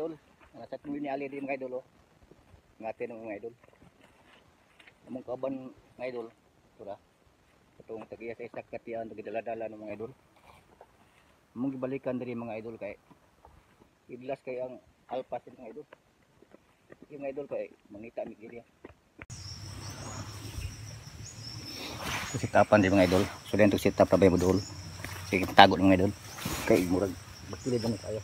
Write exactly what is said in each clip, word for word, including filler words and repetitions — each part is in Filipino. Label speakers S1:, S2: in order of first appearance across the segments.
S1: idol. Nasa tuloy ni Ali din mga idol oh. Ngatin mga idol. Among kaban mga idol. Tura. Katong tagiya sa isa katian tagidala-dala ng mga idol. Among gibalikan diri mga idol kay idlas kay ang alpas mga idol. Yung mga idol kay mangita mi diri. Sitapan din mga idol. So din tug sitap pa ba budol. Sige tago ng mga idol. Kay murag bakilid na kayo.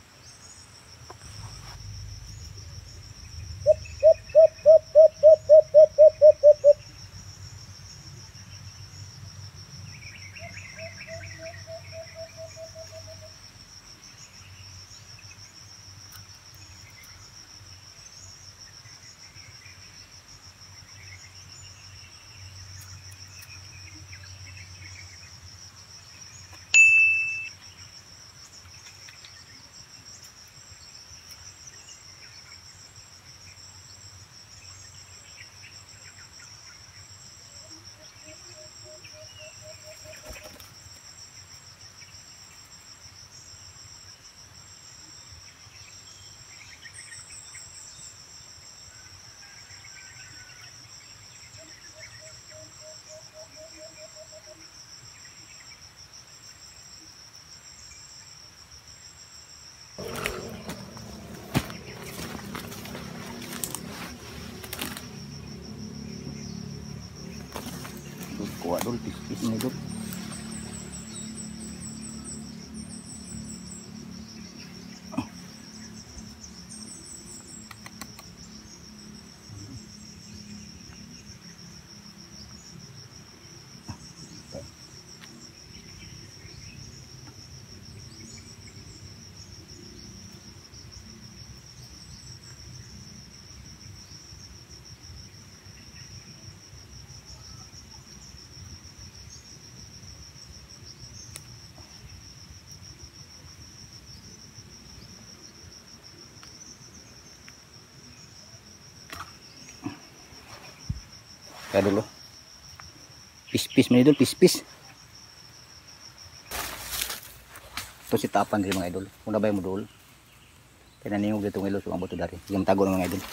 S1: Kuha dulu pis-pis ini dulu. Kaya dulu pis-pis mga idol, pis-pis ito si tapan din mga idol. Kung nabay mo dul kaya naningog dito ng ilo so ang buto dari yung tago ng mga idol.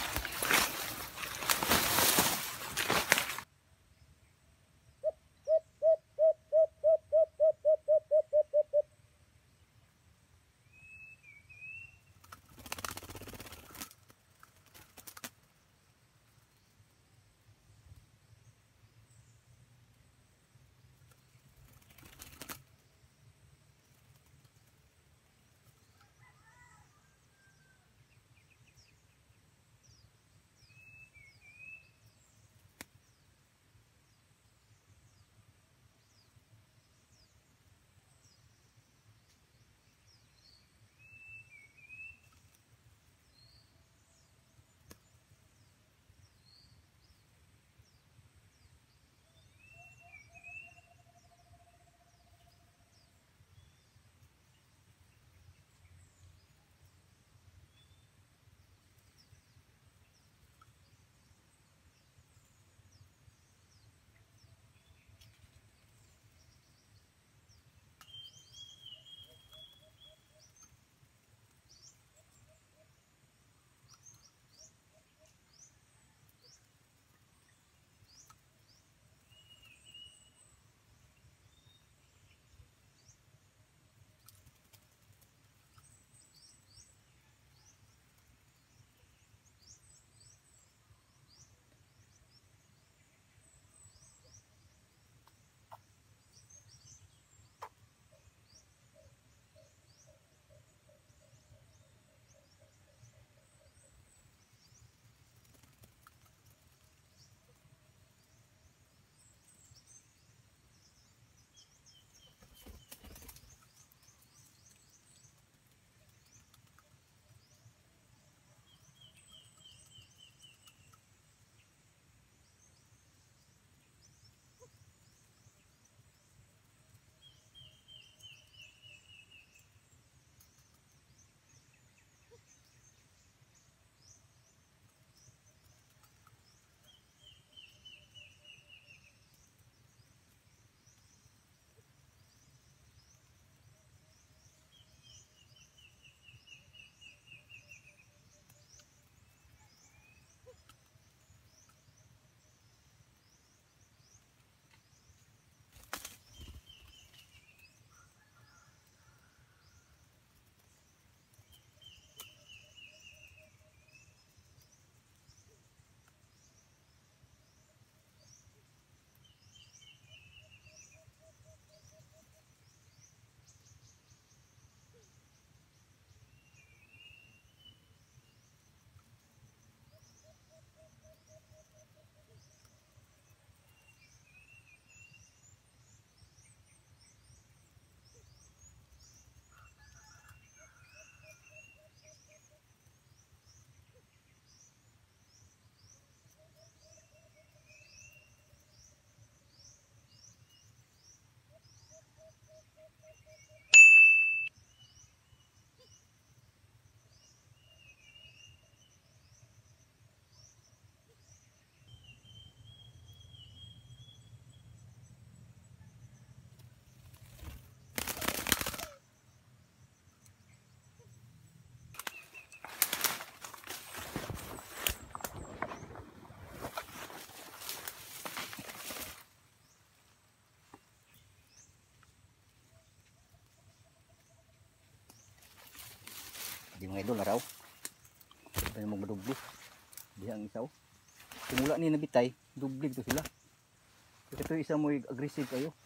S1: idol araw. Ay mo madubli. Diha ang isaw. Simula ni nabitay, dubli to sila. Ito isa mo aggressive kayo.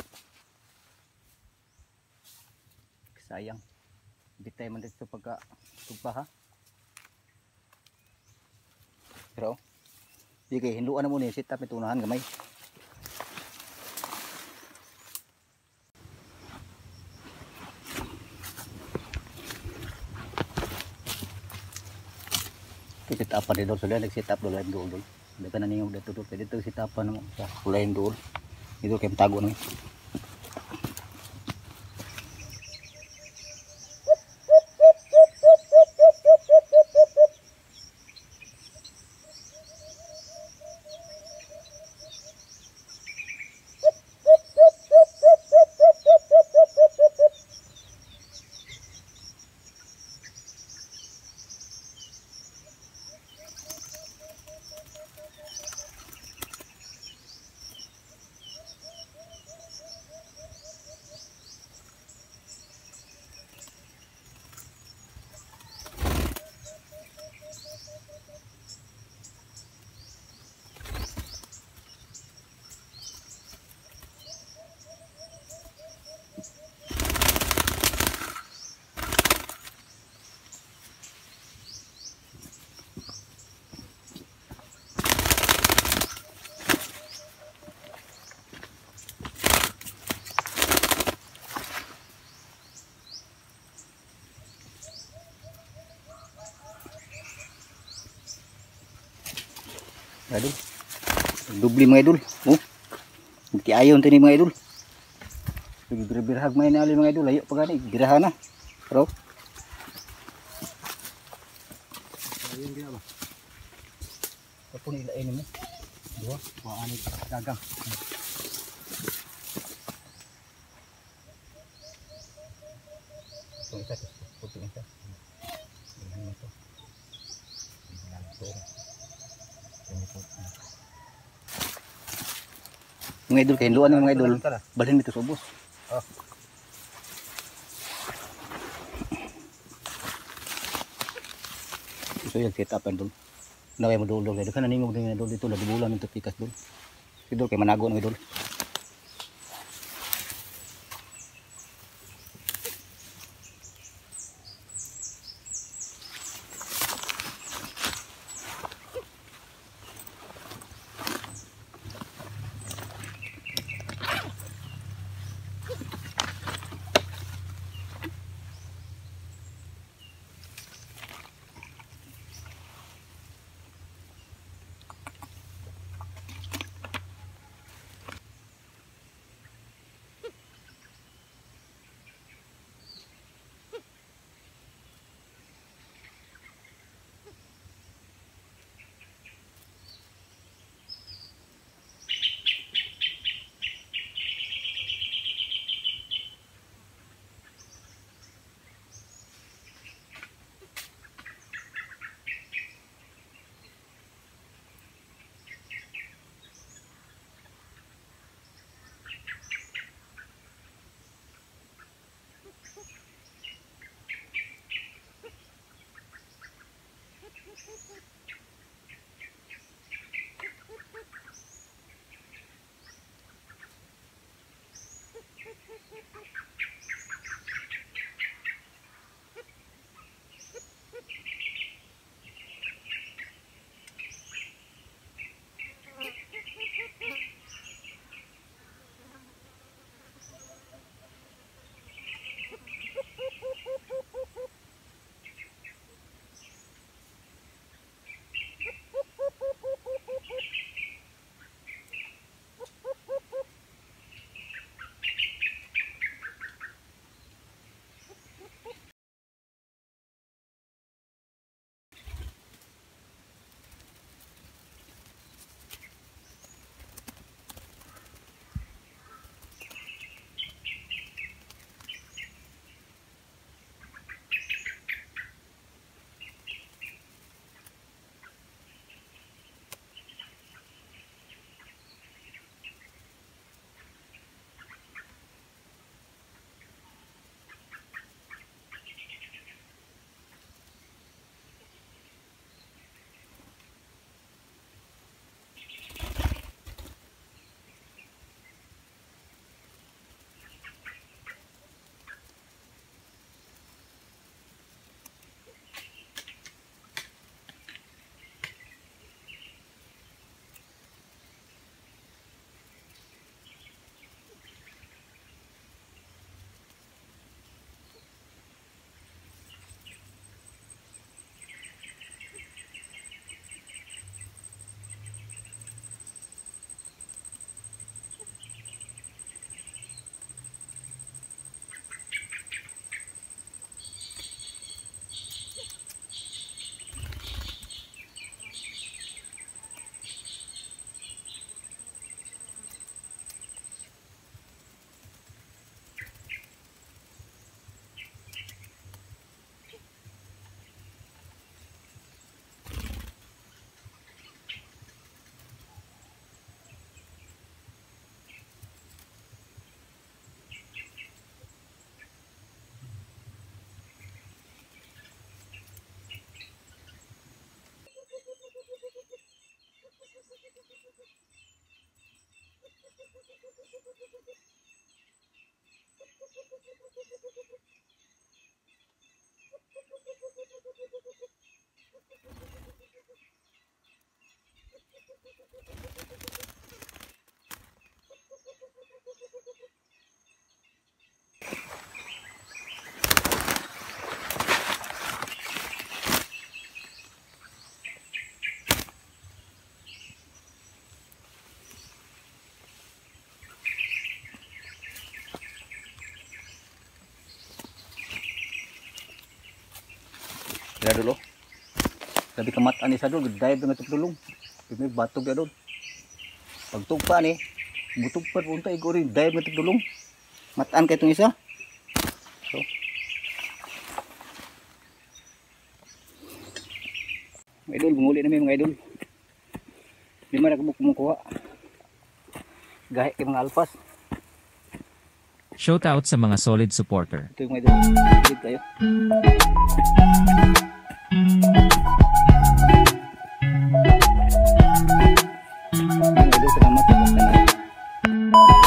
S1: Sayang. Bitay man dito pagka tugpa ha. Pero di kay hinduan na mo ni sit up ito unahan gamay. Sit up pa dito sila, nag-sit up doon doon. Dito na niyo dito dito dito sit up pa naman sa ulayan doon. Dito kay tago na. Idol. Dubli mga idol. Oh. Magtiayon tini mga idol. Birahag may naali mga idol. Layo pa gani. Birahan na. Pero. Ayun gina ba? Kapon ilain mo. Dua. Waanay gagang. So isa. Puto isa. Yan ito. Yan ito. Mga idol kay luan mga idol. Balhin dito sa ubos. Oh. So yung set up idol. Naway mo dulog idol. Kana ningog din idol dito lagi bulan nito pikas dol. Idol kay manago ng idol. Kaya dulu. Sabi kamataan ni sa dul, dive dengan tugdulong. Pimi batog ya dul. Pagtugpa ni, butugpa punta iguri dive dengan tugdulong. Mataan kay itong isa. So. Mga idol, bumuli namin mga idol. Lima na kumukuha. Gahe kay mga alpas.
S2: Shoutout sa mga solid supporter.
S1: Ito yung mga idol. Solid tayo. Mga idol, salamat sa pagtanay.